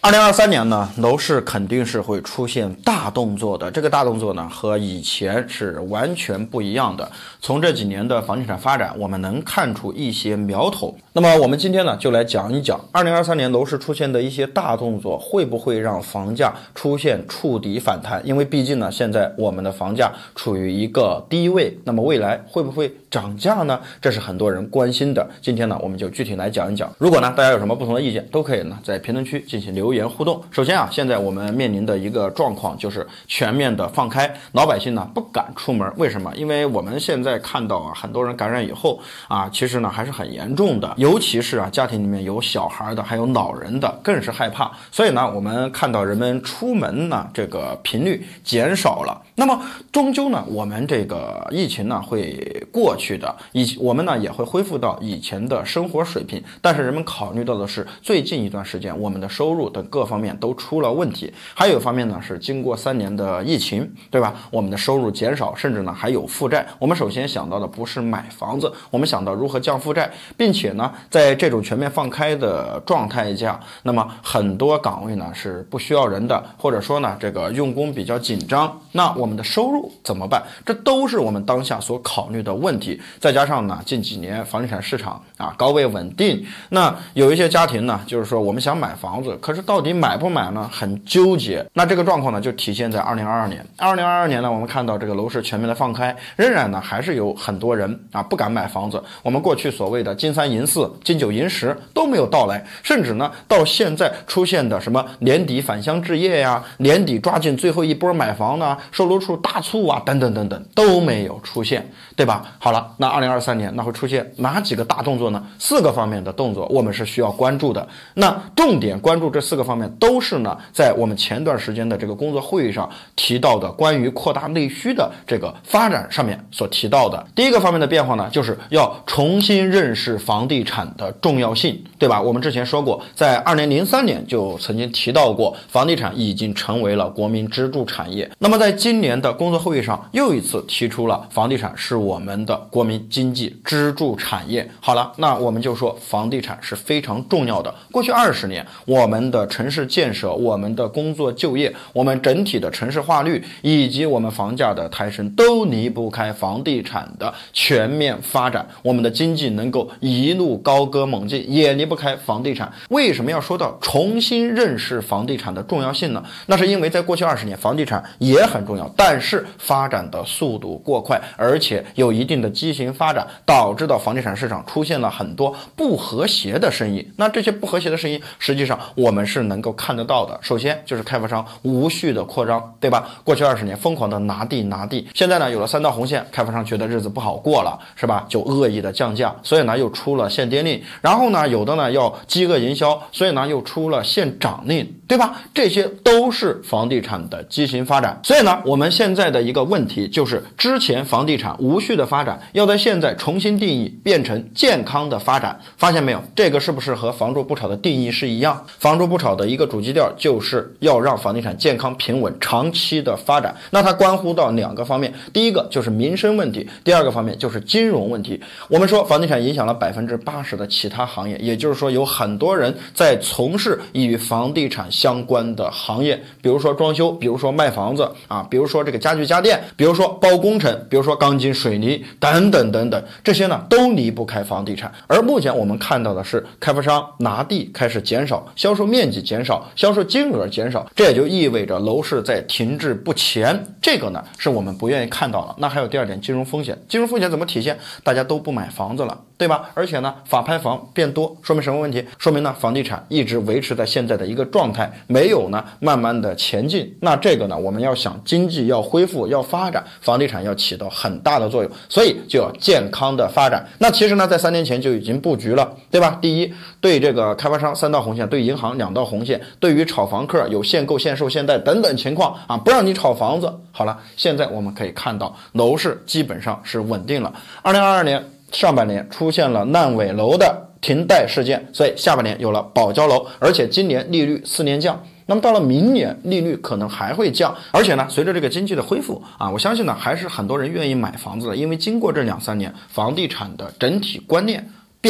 2023年呢，楼市肯定是会出现大动作的。这个大动作呢，和以前是完全不一样的。从这几年的房地产发展，我们能看出一些苗头。那么我们今天呢，就来讲一讲2023年楼市出现的一些大动作，会不会让房价出现触底反弹？因为毕竟呢，现在我们的房价处于一个低位，那么未来会不会涨价呢？这是很多人关心的。今天呢，我们就具体来讲一讲。如果呢，大家有什么不同的意见，都可以呢在评论区进行留言互动。首先啊，现在我们面临的一个状况就是全面的放开，老百姓呢不敢出门。为什么？因为我们现在看到啊，很多人感染以后啊，其实呢还是很严重的，尤其是啊家庭里面有小孩的，还有老人的，更是害怕。所以呢，我们看到人们出门呢这个频率减少了。那么终究呢，我们这个疫情呢会过去的，我们呢也会恢复到以前的生活水平。但是人们考虑到的是，最近一段时间我们的收入等各方面都出了问题，还有一方面呢是经过3年的疫情，对吧？我们的收入减少，甚至呢还有负债。我们首先想到的不是买房子，我们想到如何降负债，并且呢在这种全面放开的状态下，那么很多岗位呢是不需要人的，或者说呢这个用工比较紧张，那我们的收入怎么办？这都是我们当下所考虑的问题。再加上呢近几年房地产市场啊高位稳定，那有一些家庭呢就是说我们想买房子，可是到底买不买呢很纠结。那这个状况呢就体现在2022年。2022年呢，我们看到这个楼市全面的放开，仍然呢还是有很多人啊不敢买房子。我们过去所谓的金3银4、金9银10都没有到来，甚至呢到现在出现的什么年底返乡置业呀、年底抓紧最后一波买房呢、售楼处大促啊等等等等都没有出现，对吧？好了，那2023年那会出现哪几个大动作呢？4个方面的动作我们是需要关注的。那重点关注这4个方面，都是呢在我们前段时间的这个工作会议上提到的关于扩大内需的这个发展上面所提到的。第一个方面的变化呢，就是要重新认识房地产的重要性，对吧？我们之前说过，在2003年就曾经提到过，房地产已经成为了国民支柱产业。那么在今年的工作会议上又一次提出了房地产是我们的国民经济支柱产业。好了，那我们就说房地产是非常重要的。过去20年，我们的城市建设、我们的工作就业、我们整体的城市化率以及我们房价的抬升，都离不开房地产的全面发展。我们的经济能够一路高歌猛进，也离不开房地产。为什么要说到重新认识房地产的重要性呢？那是因为在过去20年，房地产也很重要，但是发展的速度过快，而且有一定的畸形发展，导致到房地产市场出现了很多不和谐的声音。那这些不和谐的声音，实际上我们是能够看得到的。首先就是开发商无序的扩张，对吧？过去20年疯狂的拿地，现在呢有了3道红线，开发商觉得日子不好过了，是吧？就恶意的降价，所以呢又出了限跌令，然后呢有的呢要饥饿营销，所以呢又出了限涨令，对吧？这些都是房地产的畸形发展。所以呢，我们现在的一个问题就是，之前房地产无序的发展，要在现在重新定义，变成健康的发展。发现没有？这个是不是和房住不炒的定义是一样？房住不炒的一个主基调就是要让房地产健康平稳长期的发展。那它关乎到2个方面，第一个就是民生问题，第2个方面就是金融问题。我们说房地产影响了80%的其他行业，也就是说有很多人在从事与房地产相关的行业，比如说装修，比如说卖房子啊，比如说这个家具家电，比如说包工程，比如说钢筋水泥等等等等，这些呢都离不开房地产。而目前我们看到的是，开发商拿地开始减少，销售面积减少，销售金额减少，这也就意味着楼市在停滞不前。这个呢是我们不愿意看到了。那还有第2点，金融风险。金融风险怎么体现？大家都不买房子了，对吧？而且呢法拍房变多，说明什么问题？说明呢房地产一直维持在现在的一个状态，没有呢慢慢的前进。那这个呢我们要想经济要恢复要发展，房地产要起到很大的作用，所以就要健康的发展。那其实呢在3年前就已经布局了，对吧？第一，对这个开发商3道红线，对银行2道红线，对于炒房客有限购限售限贷等等情况啊，不让你炒房子。好了，现在我们可以看到楼市基本上是稳定了。2022年上半年出现了烂尾楼的停贷事件，所以下半年有了保交楼，而且今年利率4年降。那么到了明年利率可能还会降，而且呢随着这个经济的恢复啊，我相信呢还是很多人愿意买房子的，因为经过这2-3年房地产的整体观念变了。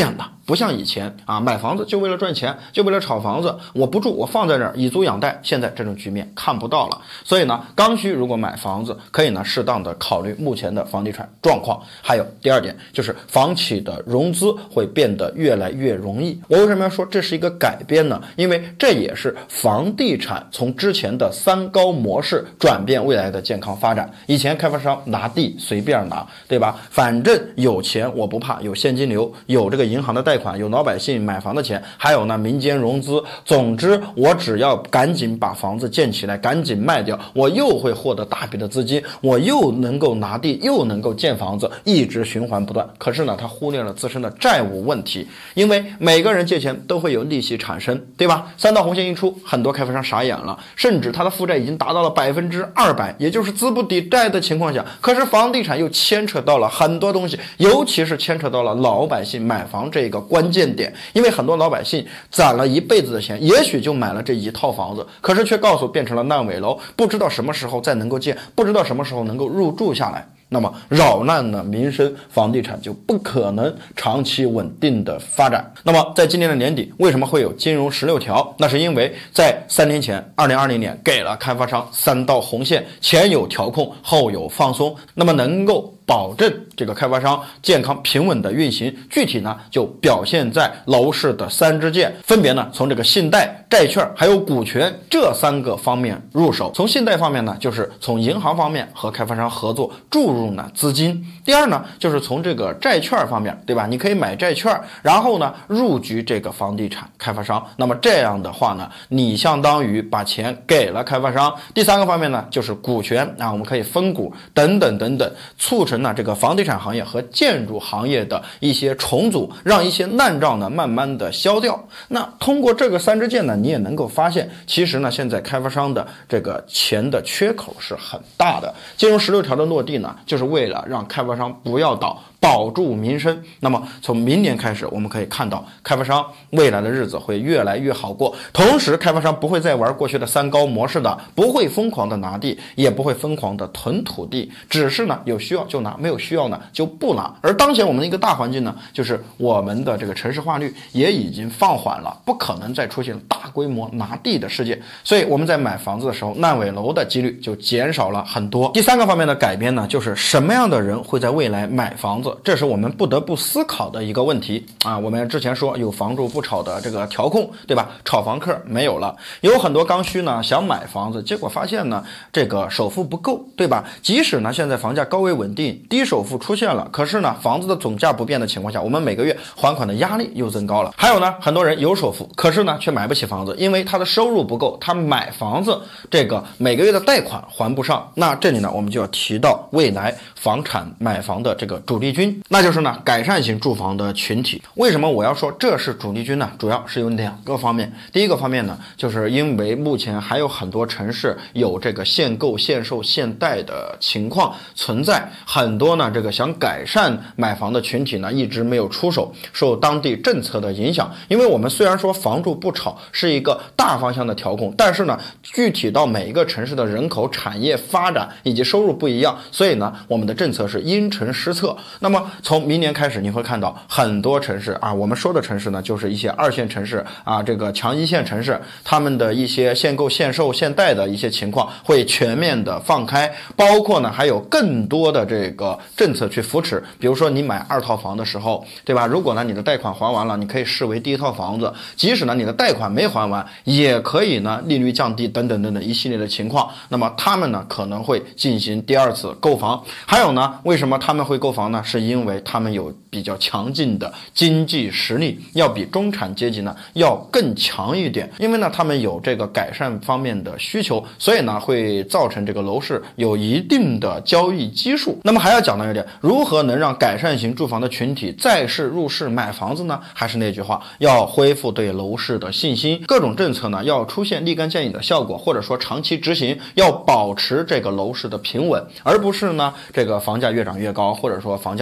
不像以前啊，买房子就为了赚钱，就为了炒房子，我不住，我放在那儿以租养贷，现在这种局面看不到了。所以呢，刚需如果买房子，可以呢适当的考虑目前的房地产状况。还有第二点，就是房企的融资会变得越来越容易。我为什么要说这是一个改变呢？因为这也是房地产从之前的三高模式转变未来的健康发展。以前开发商拿地随便拿，对吧？反正有钱我不怕，有现金流，有这个银行的贷款，有老百姓买房的钱，还有呢民间融资。总之我只要赶紧把房子建起来，赶紧卖掉，我又会获得大笔的资金，我又能够拿地，又能够建房子，一直循环不断。可是呢，他忽略了自身的债务问题，因为每个人借钱都会有利息产生，对吧？三道红线一出，很多开发商傻眼了，甚至他的负债已经达到了200%，也就是资不抵债的情况下。可是房地产又牵扯到了很多东西，尤其是牵扯到了老百姓买房这个关键点，因为很多老百姓攒了一辈子的钱，也许就买了这一套房子，可是却告诉变成了烂尾楼，不知道什么时候再能够建，不知道什么时候能够入住下来。那么扰乱了民生，房地产就不可能长期稳定的发展。那么在今年的年底，为什么会有金融16条？那是因为在3年前2020年给了开发商3道红线，前有调控，后有放松，那么能够保证这个开发商健康平稳的运行。具体呢就表现在楼市的3支箭，分别呢从这个信贷、债券还有股权这3个方面入手。从信贷方面呢，就是从银行方面和开发商合作注入呢资金。第二呢，就是从这个债券方面，对吧？你可以买债券，然后呢入局这个房地产开发商。那么这样的话呢，你相当于把钱给了开发商。第3个方面呢，就是股权啊，我们可以分股等等等等，促成这个房地产行业和建筑行业的一些重组，让一些烂账呢慢慢的消掉。那通过这个3支箭呢，你也能够发现，其实呢现在开发商的这个钱的缺口是很大的。金融16条的落地呢，就是为了让开发商不要倒，保住民生。那么从明年开始，我们可以看到开发商未来的日子会越来越好过。同时开发商不会再玩过去的3高模式的，不会疯狂的拿地，也不会疯狂的囤土地，只是呢有需要就拿，没有需要呢就不拿。而当前我们的一个大环境呢，就是我们的这个城市化率也已经放缓了，不可能再出现大规模拿地的事件，所以我们在买房子的时候，烂尾楼的几率就减少了很多。第3个方面的改变呢，就是什么样的人会在未来买房子，这是我们不得不思考的一个问题啊。我们之前说有房住不炒的这个调控，对吧？炒房客没有了，有很多刚需呢想买房子，结果发现呢这个首付不够，对吧？即使呢现在房价高位稳定，低首付出现了，可是呢房子的总价不变的情况下，我们每个月还款的压力又增高了。还有呢，很多人有首付，可是呢却买不起房子，因为他的收入不够，他买房子这个每个月的贷款还不上。那这里呢我们就要提到未来房产买房的这个主力军，那就是呢改善型住房的群体。为什么我要说这是主力军呢？主要是有2个方面。第一个方面呢，就是因为目前还有很多城市有这个限购、限售、限贷的情况存在，很多呢这个想改善买房的群体呢一直没有出手，受当地政策的影响。因为我们虽然说房住不炒是一个大方向的调控，但是呢具体到每一个城市的人口、产业发展以及收入不一样，所以呢我们的政策是因城施策。那么从明年开始，你会看到很多城市啊，我们说的城市呢就是一些2线城市啊，这个强1线城市，他们的一些限购、限售、限贷的一些情况会全面的放开，包括呢还有更多的这个政策去扶持。比如说你买2套房的时候，对吧？如果呢你的贷款还完了，你可以视为第1套房子，即使呢你的贷款没还完，也可以呢利率降低等等等等一系列的情况。那么他们呢可能会进行第2次购房。还有呢，为什么他们会购房呢？是因为他们有比较强劲的经济实力，要比中产阶级呢要更强一点。因为呢他们有这个改善方面的需求，所以呢会造成这个楼市有一定的交易基数。那么还要讲到一点，如何能让改善型住房的群体再市入市买房子呢？还是那句话，要恢复对楼市的信心，各种政策呢要出现立竿见影的效果，或者说长期执行，要保持这个楼市的平稳，而不是呢这个房价越涨越高，或者说房价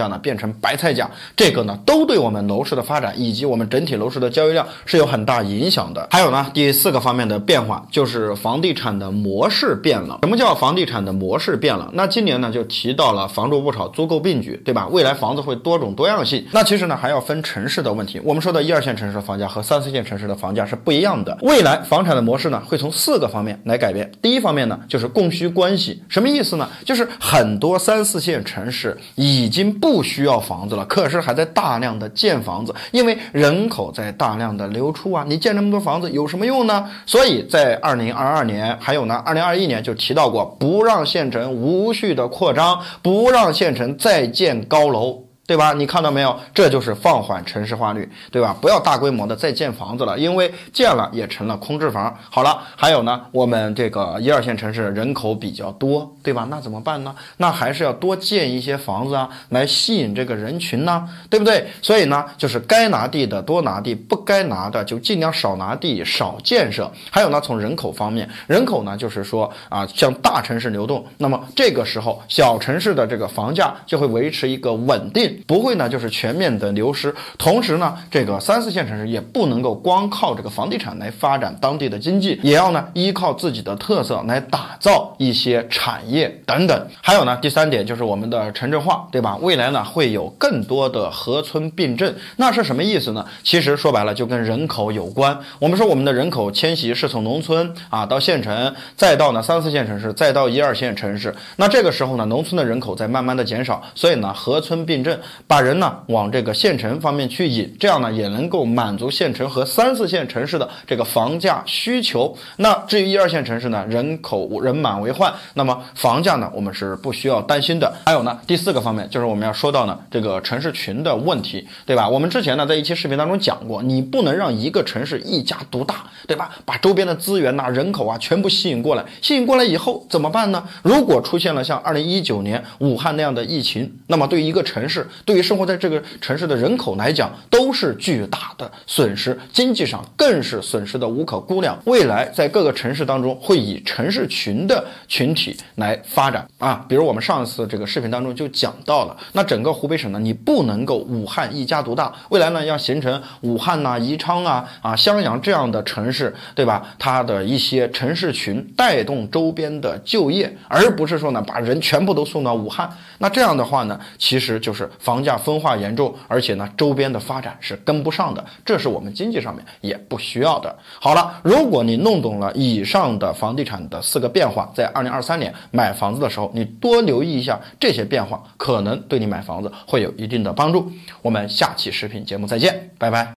价呢变成白菜价，这个呢都对我们楼市的发展以及我们整体楼市的交易量是有很大影响的。还有呢，第4个方面的变化就是房地产的模式变了。什么叫房地产的模式变了？那今年呢就提到了房住不炒，租购并举，对吧？未来房子会多种多样性。那其实呢还要分城市的问题。我们说的1、2线城市的房价和3、4线城市的房价是不一样的。未来房产的模式呢会从4个方面来改变。第一方面呢就是供需关系。什么意思呢？就是很多3、4线城市已经不需要房子了，可是还在大量的建房子，因为人口在大量的流出啊，你建这么多房子有什么用呢？所以在2022年还有呢2021年就提到过，不让县城无序的扩张，不让县城再建高楼，对吧？你看到没有？这就是放缓城市化率，对吧？不要大规模的再建房子了，因为建了也成了空置房。好了，还有呢，我们这个1、2线城市人口比较多，对吧？那怎么办呢？那还是要多建一些房子啊，来吸引这个人群呢，对不对？所以呢，就是该拿地的多拿地，不该拿的就尽量少拿地，少建设。还有呢，从人口方面，人口呢就是说啊，向大城市流动，那么这个时候小城市的这个房价就会维持一个稳定，不会呢就是全面的流失。同时呢，这个3、4线城市也不能够光靠这个房地产来发展当地的经济，也要呢依靠自己的特色来打造一些产业等等。还有呢，第3点就是我们的城镇化，对吧？未来呢会有更多的河村并镇，那是什么意思呢？其实说白了就跟人口有关。我们说我们的人口迁徙是从农村啊到县城，再到呢3、4线城市，再到1、2线城市。那这个时候呢，农村的人口在慢慢的减少，所以呢河村并镇，把人呢往这个县城方面去引，这样呢也能够满足县城和3、4线城市的这个房价需求。那至于1、2线城市呢，人口人满为患，那么房价呢我们是不需要担心的。还有呢，第4个方面就是我们要说到呢这个城市群的问题，对吧？我们之前呢在一期视频当中讲过，你不能让一个城市一家独大，对吧？把周边的资源呐、人口啊全部吸引过来，吸引过来以后怎么办呢？如果出现了像2019年武汉那样的疫情，那么对于一个城市，对于生活在这个城市的人口来讲，都是巨大的损失，经济上更是损失的无可估量。未来在各个城市当中会以城市群的群体来发展啊，比如我们上一次这个视频当中就讲到了，那整个湖北省呢，你不能够武汉一家独大，未来呢要形成武汉呐、宜昌啊、襄阳这样的城市，对吧？它的一些城市群带动周边的就业，而不是说呢把人全部都送到武汉。那这样的话呢，其实就是房价分化严重，而且呢周边的发展是跟不上的，这是我们经济上面也不需要的。好了，如果你弄懂了以上的房地产的4个变化，在2023年买房子的时候，你多留意一下这些变化，可能对你买房子会有一定的帮助。我们下期视频节目再见，拜拜。